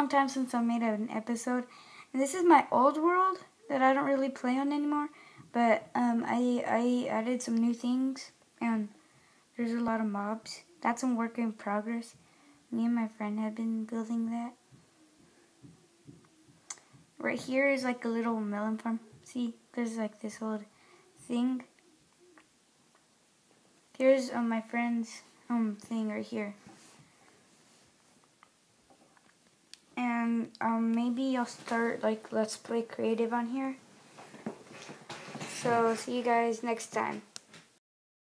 long time since I made an episode. And this is my old world that I don't really play on anymore. But I added some new things, and there's a lot of mobs. That's a work in progress. Me and my friend have been building that. Right here is like a little melon farm. See, there's like this old thing. Here's my friend's thing right here. And maybe I'll start like Let's Play Creative on here. So see you guys next time.